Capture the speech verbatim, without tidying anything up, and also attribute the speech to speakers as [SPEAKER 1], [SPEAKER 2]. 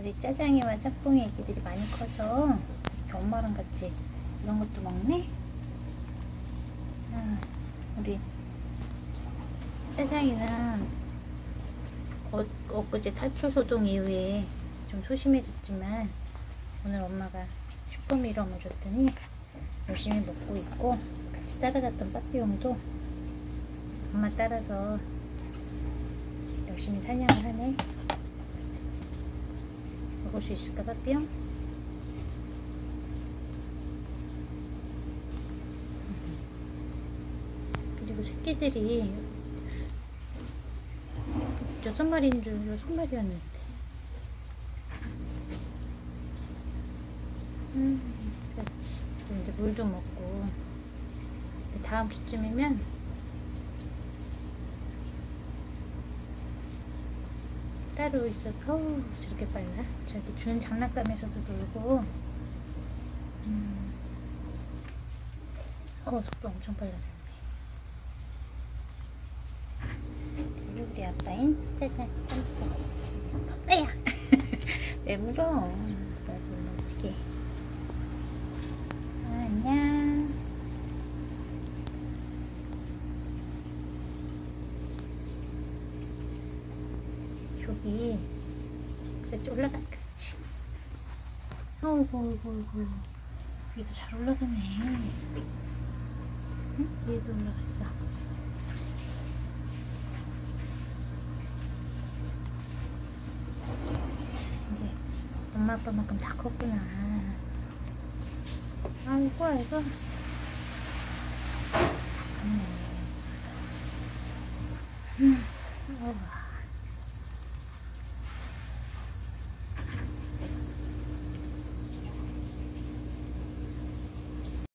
[SPEAKER 1] 우리 짜장이와 짝꿍이 애기들이 많이 커서 이렇게 엄마랑 같이 이런 것도 먹네. 아, 우리 짜장이는 어, 엊그제 탈출 소동 이후에 좀 소심해졌지만 오늘 엄마가 슈퍼미럼을 줬더니 열심히 먹고 있고, 같이 따라갔던 빠삐용도 엄마 따라서 열심히 사냥을 하네. 먹을 수 있을까 빠삐용? 그리고 새끼들이 여섯 마리인 줄 여섯 마리였는데. 음, 그렇지. 이제 물 좀 먹고 다음 주쯤이면 따로 있어. 어우, 저렇게 빨라. 저기 주는 장난감에서도 놀고. 음. 어, 속도 엄청 빨라졌네. 그리고 우리 아빠인 짜잔 짬뽕. 아야! 왜 물어? 왜 물어지게. 아, 안녕. 저기 그렇지, 올라가. 그렇지. 어이구 어이구 어이구. 여기도 잘 올라가네. 응? 얘도 올라갔어. 이제 엄마 아빠만큼 다 컸구나. 아이고 아이고. 음. 음. 어.